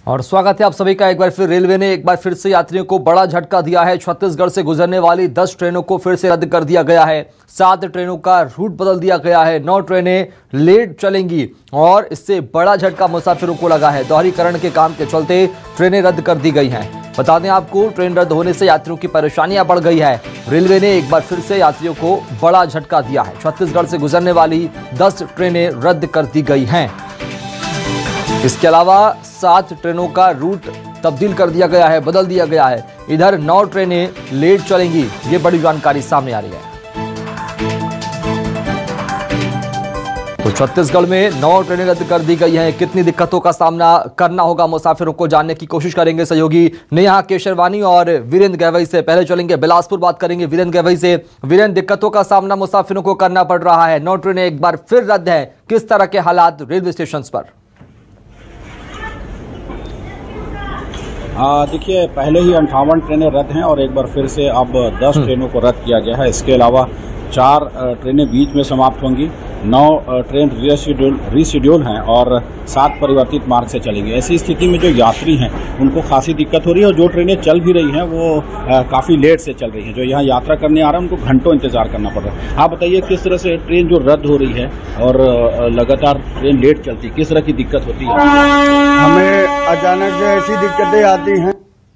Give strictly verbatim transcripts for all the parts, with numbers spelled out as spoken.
और स्वागत है आप सभी का। एक बार फिर रेलवे ने एक बार फिर से यात्रियों को बड़ा झटका दिया है। छत्तीसगढ़ से गुजरने वाली दस ट्रेनों को फिर से रद्द कर दिया गया है। सात ट्रेनों का रूट बदल दिया गया है। नौ ट्रेनें लेट चलेंगी और इससे बड़ा झटका मुसाफिरों को लगा है। दोहरीकरण के काम के चलते ट्रेनें रद्द कर दी गई हैं। बता दें आपको, ट्रेन रद्द होने से यात्रियों की परेशानियां बढ़ गई है। रेलवे ने एक बार फिर से यात्रियों को बड़ा झटका दिया है। छत्तीसगढ़ से गुजरने वाली दस ट्रेनें रद्द कर दी गई हैं। इसके अलावा सात ट्रेनों का रूट तब्दील कर दिया गया है, बदल दिया गया है। इधर नौ ट्रेनें लेट चलेंगी। ये बड़ी जानकारी सामने आ रही है। तो छत्तीसगढ़ में नौ ट्रेनें रद्द कर दी गई हैं। कितनी दिक्कतों का सामना करना होगा मुसाफिरों को, जानने की कोशिश करेंगे सहयोगी नेहा केशरवानी और वीरेंद्र गवई से। पहले चलेंगे बिलासपुर, बात करेंगे वीरेंद्र गवई से। वीरेंद्र, दिक्कतों का सामना मुसाफिरों को करना पड़ रहा है। नौ ट्रेनें एक बार फिर रद्द है। किस तरह के हालात रेलवे स्टेशन पर? देखिए, पहले ही अंठावन ट्रेनें रद्द हैं और एक बार फिर से अब दस ट्रेनों को रद्द किया गया है। इसके अलावा चार ट्रेनें बीच में समाप्त होंगी, नौ ट्रेन रीशेड्यूल रीशेड्यूल हैं और सात परिवर्तित मार्ग से चलेंगी। ऐसी स्थिति में जो यात्री हैं उनको खासी दिक्कत हो रही है और जो ट्रेनें चल भी रही हैं वो काफ़ी लेट से चल रही हैं। जो यहाँ यात्रा करने आ रहे हैं उनको घंटों इंतजार करना पड़ रहा है। आप बताइए, किस तरह से ट्रेन जो रद्द हो रही है और लगातार ट्रेन लेट चलती, किस तरह की दिक्कत होती है? हमें अचानक से ऐसी दिक्कतें आती हैं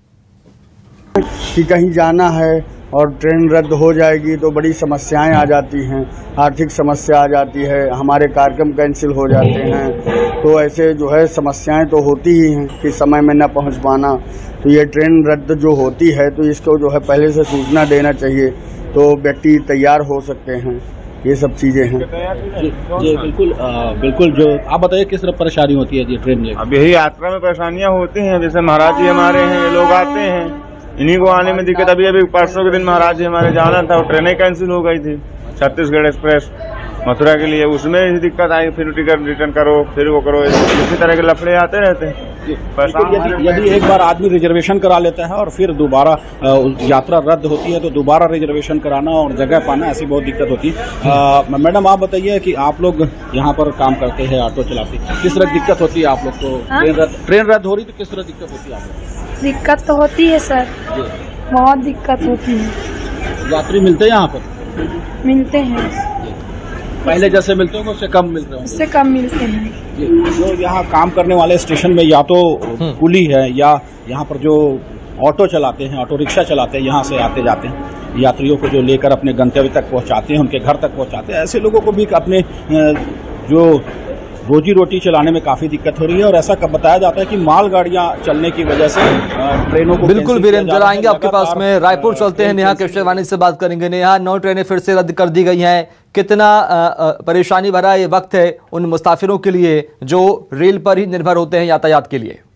कि कहीं जाना है और ट्रेन रद्द हो जाएगी तो बड़ी समस्याएं आ जाती हैं। आर्थिक समस्या आ जाती है, हमारे कार्यक्रम कैंसिल हो जाते हैं। तो ऐसे जो है समस्याएं तो होती ही हैं कि समय में न पहुंच पाना। तो ये ट्रेन रद्द जो होती है तो इसको जो है पहले से सूचना देना चाहिए तो व्यक्ति तैयार हो सकते हैं। ये सब चीज़ें हैं। जी, जी बिल्कुल आ, बिल्कुल। जो आप बताइए, किस तरह परेशानी होती है जी ट्रेन में? अब यही यात्रा में परेशानियाँ होती हैं। जैसे महाराज जी हमारे हैं, ये लोग आते हैं, इन्हीं को आने में दिक्कत। अभी अभी परसों के दिन महाराज जी हमारे जाना था, वो ट्रेनें कैंसिल हो गई थी। छत्तीसगढ़ एक्सप्रेस मथुरा के लिए, उसमें ही दिक्कत आई। फिर टिकट रिटर्न करो, फिर वो करो, इसी तरह के लफड़े आते रहते हैं। यदि, यदि एक बार आदमी रिजर्वेशन करा लेता है और फिर दोबारा यात्रा रद्द होती है तो दोबारा रिजर्वेशन कराना और जगह पाना, ऐसी बहुत दिक्कत होती है। मैडम, आप बताइए कि आप लोग यहाँ पर काम करते हैं, ऑटो चलाते हैं, किस तरह दिक्कत होती है आप लोग को? ट्रेन रद्द ट्रेन रद्द हो रही तो किस तरह दिक्कत होती है आप लोग? दिक्कत तो होती है सर, बहुत दिक्कत होती है। यात्री मिलते हैं यहाँ पर? मिलते हैं, पहले जैसे मिलते होंगे उससे कम मिलते हैं? उससे कम मिलते हैं। जो यहाँ काम करने वाले स्टेशन में या तो कुली है या यहाँ पर जो ऑटो चलाते हैं, ऑटो रिक्शा चलाते हैं, यहाँ से आते जाते हैं यात्रियों को जो लेकर अपने गंतव्य तक पहुँचाते हैं, उनके घर तक पहुँचाते हैं, ऐसे लोगों को भी अपने जो रोजी रोटी चलाने में काफी दिक्कत हो रही है। और ऐसा बताया जाता है कि मालगाड़ियां चलने की वजह से ट्रेनों को बिल्कुल वीरेंद्र, जरा आएंगे आपके पास में। रायपुर चलते हैं, नेहा केशरवानी से बात करेंगे। नेहा, नौ ट्रेनें फिर से रद्द कर दी गई हैं। कितना परेशानी भरा ये वक्त है उन मुसाफिरों के लिए जो रेल पर ही निर्भर होते हैं यातायात के लिए?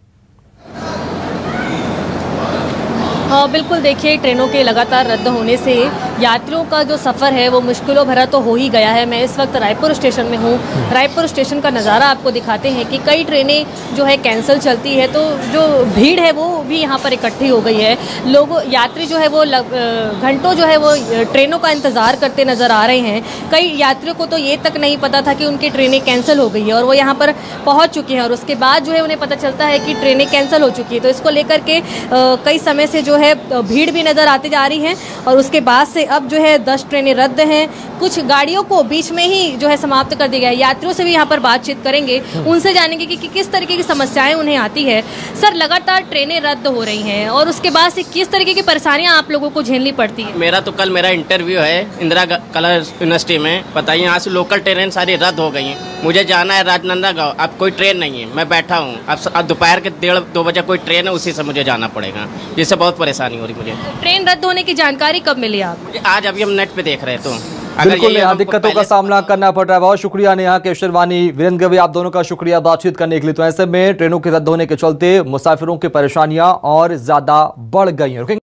हाँ बिल्कुल, देखिए, ट्रेनों के लगातार रद्द होने से यात्रियों का जो सफ़र है वो मुश्किलों भरा तो हो ही गया है। मैं इस वक्त रायपुर स्टेशन में हूँ। रायपुर स्टेशन का नज़ारा आपको दिखाते हैं कि कई ट्रेनें जो है कैंसिल चलती है, तो जो भीड़ है वो भी यहाँ पर इकट्ठी हो गई है। लोग यात्री जो है वो घंटों जो है वो ट्रेनों का इंतज़ार करते नज़र आ रहे हैं। कई यात्रियों को तो ये तक नहीं पता था कि उनकी ट्रेनें कैंसिल हो गई है और वो यहाँ पर पहुँच चुकी हैं और उसके बाद जो है उन्हें पता चलता है कि ट्रेनें कैंसिल हो चुकी है। तो इसको लेकर के कई समय से जो है भीड़ भी नजर आती जा रही है और उसके बाद से अब जो है दस ट्रेनें रद्द हैं। कुछ गाड़ियों को बीच में ही जो है समाप्त कर दिया गया है। यात्रियों से भी यहाँ पर बातचीत करेंगे, उनसे जानेंगे कि, कि किस तरीके की समस्याएं उन्हें आती है। सर, लगातार ट्रेनें रद्द हो रही हैं और उसके बाद से किस तरीके की परेशानियां आप लोगों को झेलनी पड़ती है? मेरा तो कल मेरा इंटरव्यू है इंदिरा कला यूनिवर्सिटी में। बताइए, यहाँ से लोकल ट्रेन सारी रद्द हो गई हैं। मुझे जाना है राजनांदगांव, अब कोई ट्रेन नहीं है, मैं बैठा हूँ। अब दोपहर के डेढ़ दो बजे कोई ट्रेन है, उसी से मुझे जाना पड़ेगा, जिससे बहुत परेशानी हो रही मुझे। ट्रेन रद्द होने की जानकारी कब मिली आप? आज अभी हम नेट पे देख रहे हैं। तो बिल्कुल, यहाँ दिक्कतों का सामना करना पड़ रहा है। बहुत शुक्रिया नेहा केशरवानी, वीरेंद्र गवई, आप दोनों का शुक्रिया बातचीत करने के लिए। तो ऐसे में ट्रेनों के रद्द होने के चलते मुसाफिरों की परेशानियां और ज्यादा बढ़ गई हैं।